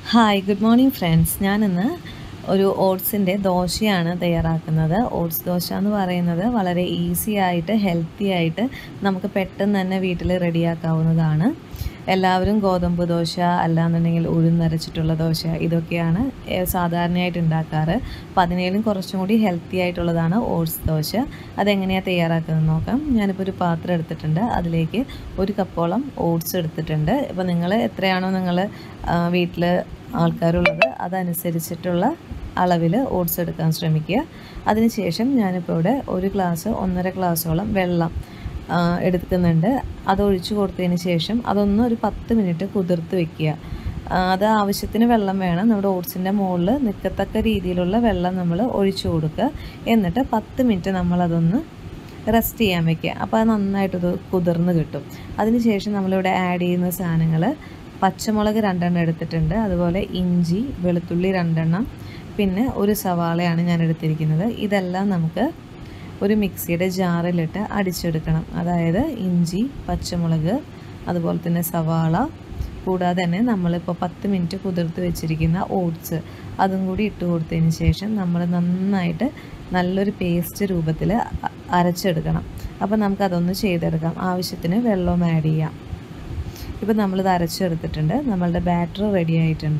Hi good morning friends. ഞാനിന്ന് ഒരു ഓട്സിൻ്റെ ദോശയാണ് തയ്യാറാക്കുന്നത്. ഓട്സ് ദോശ എന്ന് പറയുന്നത് വളരെ ഈസി ആയിട്ട് ഹെൽത്തി ആയിട്ട് നമുക്ക് പെട്ടെന്ന് തന്നെ വീട്ടിൽ റെഡിയാക്കാവുന്നതാണ്. എല്ലാവരും ഗോതമ്പ് ദോശ അല്ലാന്നുണ്ടെങ്കിൽ ഉഴുന്നരച്ചിട്ടുള്ള ദോശ ഇതൊക്കെയാണ് സാധാരണയായിട്ട് ഉണ്ടാക്കാറ്. അപ്പോൾ അതിനേലും കുറച്ചും കൂടി ഹെൽത്തി ആയിട്ടുള്ളതാണ് ഓട്സ് ദോശ. അതെങ്ങനെയാണ് തയ്യാറാക്കുന്നത് നോക്കാം. ഞാനിപ്പോൾ ഒരു പാത്രം എടുത്തിട്ടുണ്ട്. അതിലേക്ക് 1 കപ്പോളം ഓട്സ് എടുത്തിട്ടുണ്ട്. ഇപ്പോൾ നിങ്ങൾ എത്രയാണോ നിങ്ങൾ വീട്ടിൽ ആൾക്കാരുള്ളത് അതനുസരിച്ചിട്ടുള്ള അളവിൽ ഓട്സ് എടുക്കാൻ ശ്രമിക്കുക. അതിനുശേഷം ഞാനിപ്പോൾ ഇവിടെ 1 ഗ്ലാസ് 1.5 ഗ്ലാസോളം വെള്ളം എടുക്കുന്നുണ്ട്. അതൊഴിച്ച് കൊടുത്തതിന് ശേഷം അതൊന്ന് ഒരു 10 മിനിറ്റ് കുതിർത്ത് വെക്കുക. അത് ആവശ്യത്തിന് വെള്ളം വേണം. നമ്മുടെ ഓട്സിൻ്റെ മുകളിൽ നിൽക്കത്തക്ക രീതിയിലുള്ള വെള്ളം നമ്മൾ ഒഴിച്ചു കൊടുക്കുക. എന്നിട്ട് 10 മിനിറ്റ് നമ്മളതൊന്ന് റെസ്റ്റ് ചെയ്യാൻ വയ്ക്കുക. അപ്പോൾ അത് നന്നായിട്ട് കുതിർന്ന് കിട്ടും. അതിനുശേഷം നമ്മളിവിടെ ആഡ് ചെയ്യുന്ന സാധനങ്ങൾ പച്ചമുളക് 2 എണ്ണം എടുത്തിട്ടുണ്ട്. അതുപോലെ ഇഞ്ചി വെളുത്തുള്ളി 2 എണ്ണം, പിന്നെ 1 സവാളയാണ് ഞാൻ എടുത്തിരിക്കുന്നത്. ഇതെല്ലാം നമുക്ക് ഒരു മിക്സിയുടെ ജാറിലിട്ട് അടിച്ചെടുക്കണം. അതായത് ഇഞ്ചി, പച്ചമുളക്, അതുപോലെ തന്നെ സവാള, കൂടാതെ തന്നെ നമ്മളിപ്പോൾ 10 മിനിറ്റ് കുതിർത്ത് വെച്ചിരിക്കുന്ന ഓട്സ് അതും കൂടി ഇട്ട് കൊടുത്തതിന് ശേഷം നമ്മൾ നന്നായിട്ട് നല്ലൊരു പേസ്റ്റ് രൂപത്തിൽ അരച്ചെടുക്കണം. അപ്പോൾ നമുക്കതൊന്ന് ചെയ്തെടുക്കാം. ആവശ്യത്തിന് വെള്ളവും ആഡ് ചെയ്യാം. ഇപ്പോൾ നമ്മളിത് അരച്ചെടുത്തിട്ടുണ്ട്. നമ്മളുടെ ബാറ്റർ റെഡി ആയിട്ടുണ്ട്.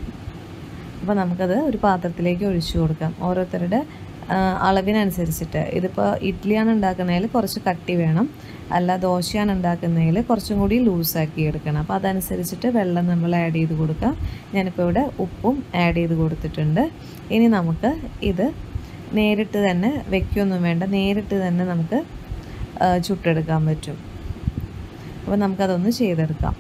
അപ്പോൾ നമുക്കത് ഒരു പാത്രത്തിലേക്ക് ഒഴിച്ചു കൊടുക്കാം. ഓരോരുത്തരുടെ അളവിനനുസരിച്ചിട്ട്. ഇതിപ്പോൾ ഇഡ്ഡലിയാണ് ഉണ്ടാക്കുന്നതിൽ കുറച്ച് കട്ടി വേണം, അല്ല ദോശയാണ് ഉണ്ടാക്കുന്നതിൽ കുറച്ചും കൂടി ലൂസാക്കി എടുക്കണം. അപ്പോൾ അതനുസരിച്ചിട്ട് വെള്ളം നമ്മൾ ആഡ് ചെയ്ത് കൊടുക്കാം. ഞാനിപ്പോൾ ഇവിടെ ഉപ്പും ആഡ് ചെയ്ത് കൊടുത്തിട്ടുണ്ട്. ഇനി നമുക്ക് ഇത് നേരിട്ട് തന്നെ വയ്ക്കൊന്നും വേണ്ട, നേരിട്ട് തന്നെ നമുക്ക് ചുട്ടെടുക്കാൻ പറ്റും. അപ്പോൾ നമുക്കതൊന്ന് ചെയ്തെടുക്കാം.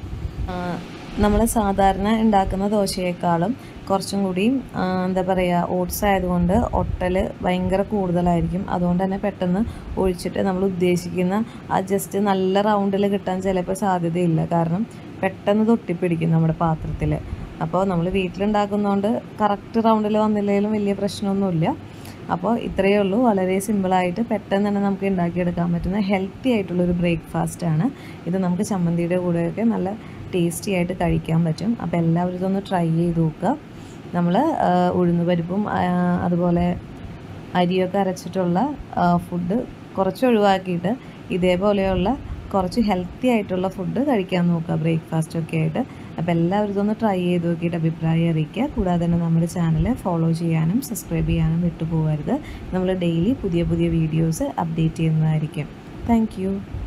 നമ്മൾ സാധാരണ ഉണ്ടാക്കുന്ന ദോശയേക്കാളും കുറച്ചും കൂടിയും എന്താ പറയുക, ഓട്സ് ആയതുകൊണ്ട് ഒട്ടൽ ഭയങ്കര കൂടുതലായിരിക്കും. അതുകൊണ്ട് തന്നെ പെട്ടെന്ന് ഒഴിച്ചിട്ട് നമ്മൾ ഉദ്ദേശിക്കുന്ന ആ ജസ്റ്റ് നല്ല റൗണ്ടിൽ കിട്ടാൻ ചിലപ്പോൾ സാധ്യതയില്ല. കാരണം പെട്ടെന്ന് തൊട്ടിപ്പിടിക്കും നമ്മുടെ പാത്രത്തിൽ. അപ്പോൾ നമ്മൾ വീട്ടിലുണ്ടാക്കുന്നതുകൊണ്ട് കറക്റ്റ് റൗണ്ടിൽ വന്നില്ലെങ്കിലും വലിയ പ്രശ്നമൊന്നുമില്ല. അപ്പോൾ ഇത്രയേ ഉള്ളൂ. വളരെ സിമ്പിളായിട്ട് പെട്ടെന്ന് തന്നെ നമുക്ക് ഉണ്ടാക്കിയെടുക്കാൻ പറ്റുന്ന ഹെൽത്തി ആയിട്ടുള്ളൊരു ബ്രേക്ക്ഫാസ്റ്റാണ് ഇത്. നമുക്ക് ചമ്മന്തിയുടെ കൂടെയൊക്കെ നല്ല ടേസ്റ്റി ആയിട്ട് കഴിക്കാൻ പറ്റും. അപ്പോൾ എല്ലാവരും ഇതൊന്ന് ട്രൈ ചെയ്ത് നോക്കുക. നമ്മൾ ഉഴുന്നുപരിപ്പും അതുപോലെ അരിയൊക്കെ അരച്ചിട്ടുള്ള ഫുഡ് കുറച്ച് ഒഴിവാക്കിയിട്ട് ഇതേപോലെയുള്ള കുറച്ച് ഹെൽത്തി ആയിട്ടുള്ള ഫുഡ് കഴിക്കാൻ നോക്കുക ബ്രേക്ക്ഫാസ്റ്റൊക്കെ ആയിട്ട്. അപ്പോൾ എല്ലാവരും ഇതൊന്ന് ട്രൈ ചെയ്ത് നോക്കിയിട്ട് അഭിപ്രായം അറിയിക്കുക. കൂടാതെ തന്നെ നമ്മുടെ ചാനൽ ഫോളോ ചെയ്യാനും സബ്സ്ക്രൈബ് ചെയ്യാനും വിട്ടുപോകരുത്. നമ്മൾ ഡെയിലി പുതിയ പുതിയ വീഡിയോസ് അപ്ഡേറ്റ് ചെയ്യുന്നതായിരിക്കും. താങ്ക്